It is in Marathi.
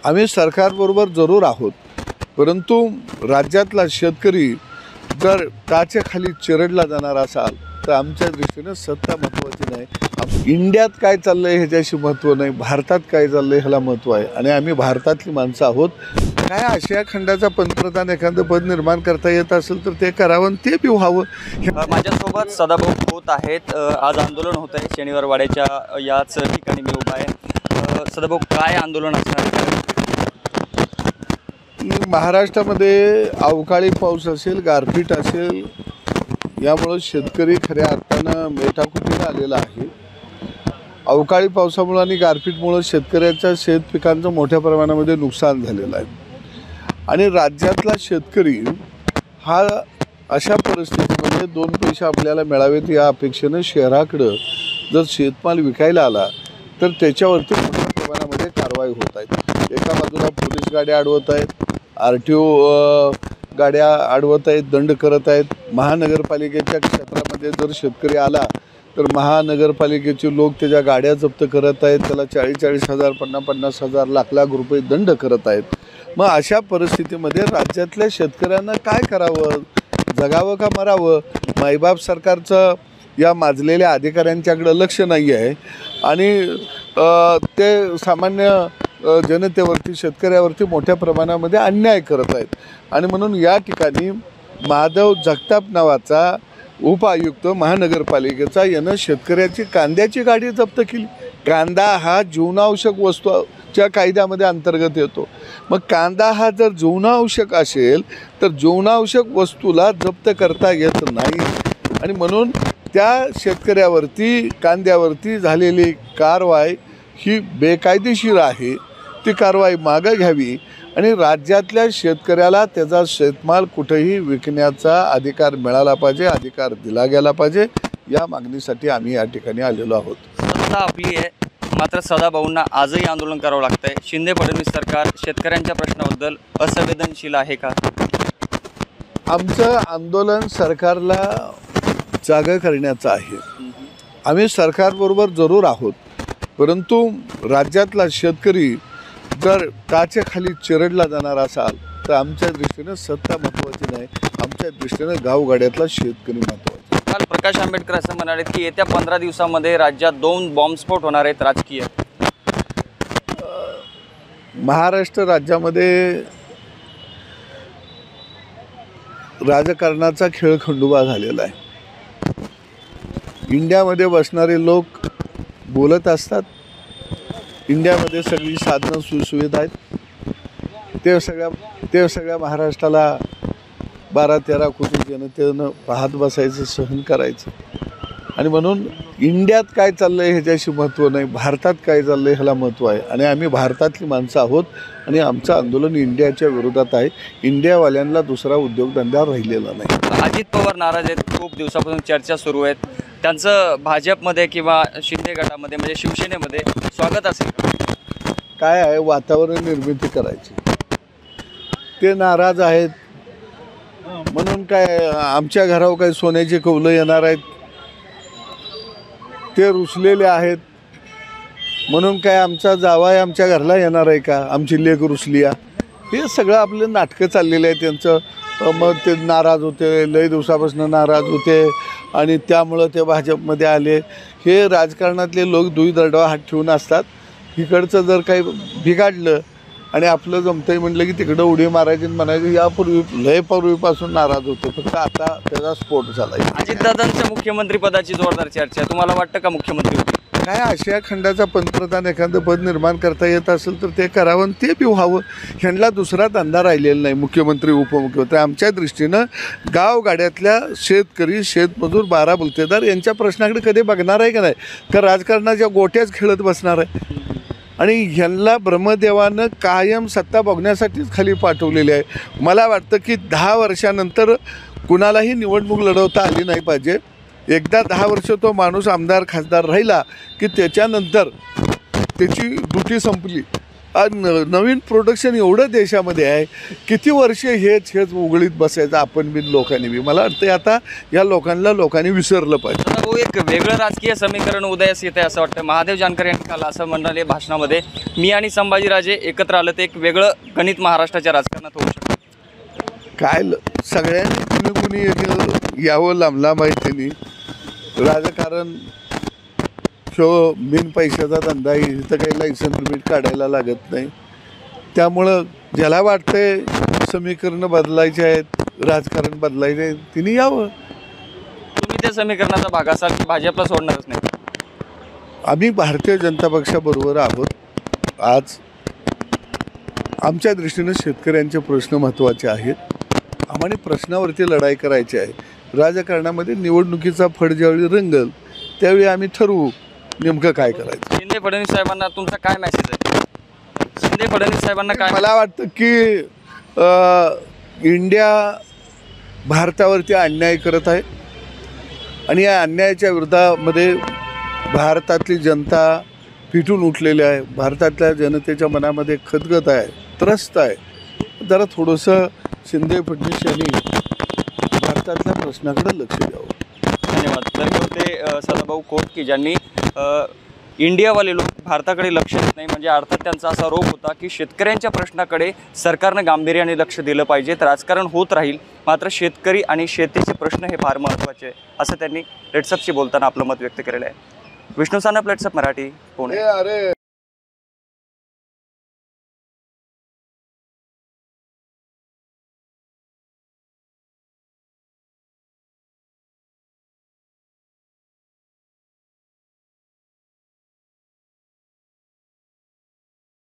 आम्ही सरकारबरोबर जरूर आहोत, परंतु राज्यातला शेतकरी जर टाच्या खाली चिरडला जाणार असाल तर आमच्या दृष्टीने सत्ता महत्त्वाची नाही। इंडियात काय चाललंय ह्याच्याशी महत्त्व नाही, भारतात काय चाललंय ह्याला महत्त्व आहे आणि आम्ही भारतातली माणसं आहोत। काय आशिया खंडाचा पंतप्रधान एखादं पद निर्माण करता येत असेल तर ते करावं, ते बी व्हावं। माझ्यासोबत सदाभाऊ खोत आहेत। आज आंदोलन होत आहे शनिवारवाड्याच्या याच ठिकाणी मी उभा आहे। सदाभाऊ, काय आंदोलन असणार? महाराष्ट्रामध्ये अवकाळी पाऊस असेल, गारपीट असेल, यामुळे शेतकरी खऱ्या अर्थानं मेटाकुटीला आलेला आहे। अवकाळी पावसामुळे आणि गारपीटमुळे शेतकऱ्याच्या शेत पिकांचं मोठ्या प्रमाणामध्ये नुकसान झालेलं आहे आणि राज्यातला शेतकरी हा अशा परिस्थितीमध्ये दोन पैसे आपल्याला मिळावेत या अपेक्षेनं शहराकडं जर शेतमाल विकायला आला तर त्याच्यावरती मोठ्या प्रमाणामध्ये कारवाई होत आहे। एका बाजूला पोलीस गाड्या अडवत आहेत, RTO गाड्या अडवत आहेत, दंड करत आहेत। महानगरपालिकेच्या क्षेत्रामध्ये जर शेतकरी आला तर महानगरपालिकेचे लोक त्याच्या गाड्या जप्त करत आहेत, त्याला 40-40 हजार, 50-50 हजार, लाख रुपये दंड करत आहेत। मग अशा परिस्थितीमध्ये राज्यातल्या शेतकऱ्यांना काय करावं, जगावं का मरावं? मायबाप सरकारचं या माजलेल्या अधिकाऱ्यांच्याकडे लक्ष नाही आहे आणि ते सामान्य जनतेवरती, शेतकऱ्यावरती मोठ्या प्रमाणामध्ये अन्याय करत आहेत आणि म्हणून या ठिकाणी माधव जगताप नावाचा उपायुक्त महानगरपालिकेचा यानं शेतकऱ्याची कांद्याची गाडी जप्त केली। कांदा हा जीवनावश्यक वस्तूच्या कायद्यामध्ये अंतर्गत येतो। मग कांदा हा जर जीवनावश्यक असेल तर जीवनावश्यक वस्तूला जप्त करता येत नाही आणि म्हणून त्या शेतकऱ्यावरती कांद्यावरती झालेली कारवाई ही बेकायदेशीर आहे। ती कारवाई मागे घ्यावी आणि राज्यातल्या शेतकऱ्याला त्याचा शेतमाल कुठेही विकण्याचा अधिकार मिळाला पाहिजे, अधिकार दिला गेला पाहिजे। या मागणीसाठी आम्ही या ठिकाणी आलेलो आहोत। सत्ता आपली आहे, मात्र सदाभाऊंना आजही आंदोलन करावं लागतंय। शिंदे फडणवीस सरकार शेतकऱ्यांच्या प्रश्नाबद्दल असंवेदनशील आहे का? आमचं आंदोलन सरकारला जागा करण्याचं आहे। आम्ही सरकारबरोबर जरूर आहोत, परंतु राज्यातला शेतकरी जर टाच्या खाली चिरडला जाणार असाल तर आमच्या दृष्टीने सत्ता महत्त्वाची नाही, आमच्या दृष्टीने गावगाड्यातला शेतकरी महत्त्वाचा। काल प्रकाश आंबेडकर असं म्हणाले की येत्या 15 दिवसामध्ये राज्यात 2 बॉम्बस्फोट होणार आहेत राजकीय। महाराष्ट्र राज्यामध्ये राजकारणाचा खेळ खंडोबा झालेला आहे। इंडियामध्ये बसणारे लोक बोलत असतात, इंडियामध्ये सगळी साधनं सुसुविधा आहेत, ते सगळ्या महाराष्ट्राला 12-13 कोटी जनतेनं पाहत बसायचं, सहन करायचं आणि म्हणून इंडियात काय चाललंय ह्याच्याशी महत्त्व नाही, भारतात काय चाललंय ह्याला महत्त्व आहे आणि आम्ही भारतातली माणसं आहोत आणि आमचं आंदोलन इंडियाच्या विरोधात आहे। इंडियावाल्यांना दुसरा उद्योगधंदा राहिलेला नाही। अजित पवार नाराज आहेत, खूप दिवसापासून चर्चा सुरू आहेत, त्यांचं भाजपमध्ये किंवा शिंदे गटामध्ये म्हणजे शिवसेनेमध्ये स्वागत असेल? काय आहे, वातावरण निर्मिती करायची। ते नाराज आहेत म्हणून काय आमच्या घरावर काही सोन्याची कौलं येणार आहेत, ते रुसलेले आहेत म्हणून काय आमचा जावाई आमच्या घरला येणार आहे का, आमची लेक रुसली आहे? हे सगळं आपले नाटकं चाललेलं आहे त्यांचं। मग ते नाराज होते, लई दिवसापासून नाराज होते आणि त्यामुळं ते भाजपमध्ये आले। हे राजकारणातले लोक दुई दरडवा हात ठेवून असतात। इकडचं जर काही बिघाडलं आणि आपलं जमतंय म्हटलं की तिकडं उडी मारायची म्हणायची, यापूर्वी लय पूर्वीपासून नाराज होते, फक्त आता त्याचा स्फोट झाला। अजितदादांच्या मुख्यमंत्रीपदाची जोरदार चर्चा, तुम्हाला वाटतं का मुख्यमंत्री? काय आशिया खंडाचा पंतप्रधान एखादं पद निर्माण करता येत असेल तर ते करावं, ते बी व्हावं। ह्यांना दुसरा धंदा राहिलेला नाही, मुख्यमंत्री उपमुख्यमंत्री। आमच्या दृष्टीनं गावगाड्यातल्या शेतकरी, शेतमजूर, 12 बुलतेदार यांच्या प्रश्नाकडे कधी बघणार आहे का नाही, का राजकारणाच्या गोट्याच खेळत बसणार आहे? आणि ह्यांना ब्रह्मदेवानं कायम सत्ता बघण्यासाठीच खाली पाठवलेली आहे। मला वाटतं की 10 वर्षानंतर कुणालाही निवडणूक लढवता आली नाही पाहिजे। एकदा 10 वर्ष तो माणूस आमदार खासदार राहिला की त्याच्यानंतर त्याची ड्युटी संपली नवीन प्रोडक्शन एवढं देशामध्ये आहे, किती वर्षे हेच उघडीत बसायचं आपण बिन लोकांनी बी. मला वाटतं आता या लोकांनी विसरलं पाहिजे. सदाभाऊ, एक वेगळं राजकीय समीकरण उदयास येते असं वाटतं. महादेव जानकर यांनी काल असं म्हणाले भाषणामध्ये, मी आणि संभाजीराजे एकत्र आलं तर एक वेगळं गणित महाराष्ट्राच्या राजकारणात होऊ शकतं. सगळ्यांनी कुणी यावं लांब आहे. त्यांनी राजकारण बिन पैशाचा धंदा आहे, इथं काही लायसन परमिट काढायला लागत नाही. त्यामुळं ज्याला वाटतंय समीकरणं बदलायचे आहेत, राजकारण बदलायचे आहे, तिने यावं. तुम्ही त्या समीकरणाचा भाग असाल की भाजपला सोडणारच नाही? आम्ही भारतीय जनता पक्षाबरोबर आहोत. आज आमच्या दृष्टीनं शेतकऱ्यांचे प्रश्न महत्त्वाचे आहेत. आम्हाला प्रश्नावरती लढाई करायची आहे. राजकारणामध्ये निवडणुकीचा फड ज्यावेळी रंगल त्यावेळी आम्ही ठरवू नेमकं काय करायचं. शिंदे फडणवीस साहेबांना तुमचा काय मेसेज आहे? शिंदे फडणवीस साहेबांना काय? मला वाटतं की इंडिया भारतावरती अन्याय करत आहे आणि या अन्यायाच्या विरोधामध्ये भारतातली जनता पिटून उठलेली आहे. भारतातल्या जनतेच्या मनामध्ये खदगत आहे, त्रस्त आहे. जरा थोडंसं शिंदे फडणवीस यांनी भारतातल्या प्रश्नाकडे लक्ष द्यावं. धन्यवाद. तर हे होते सदाभाऊ खोत की ज्यांनी इंडियावाले लोक भारताकडे लक्ष देत नाही, म्हणजे अर्थात त्यांचा असा रोग होता की शेतकऱ्यांच्या प्रश्नाकडे सरकारनं गांभीर्याने लक्ष दिलं पाहिजे. तर राजकारण होत राहील, मात्र शेतकरी आणि शेतीचे प्रश्न हे फार महत्त्वाचे आहे असं त्यांनी प्लेट्सअपशी बोलताना आपलं मत व्यक्त केलेलं आहे. विष्णू साना, प्लेट्सअप मराठी, पुणे.